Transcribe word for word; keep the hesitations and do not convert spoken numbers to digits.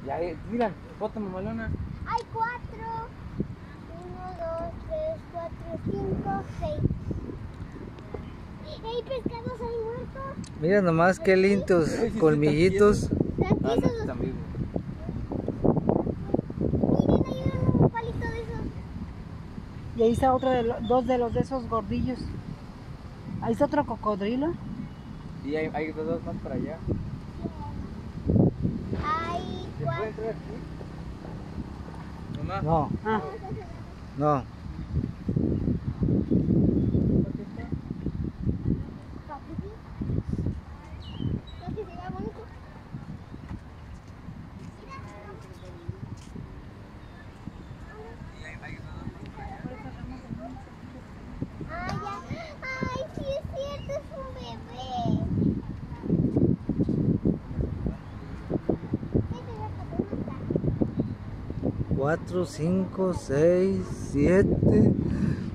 Ya, eh, mira, foto mamalona. Hay cuatro. Uno, dos, tres, cuatro, cinco, seis. Hay pescados, hay muertos. Mira nomás qué lindos colmillitos. Están Ah, no, tiesos. están vivos. Miren, hay un palito de esos. Y ahí está otro de los, dos de los de esos gordillos. Ahí está otro cocodrilo. Y hay, hay dos más para allá. Hay ¿Se puede cuatro. entrar aquí? Mamá. No, Ah, no. ¿No que se vea bonito? Ay, ya. Ay, sí es cierto, es un bebé. Este gato, ¿cómo está? Cuatro, cinco, seis, siete,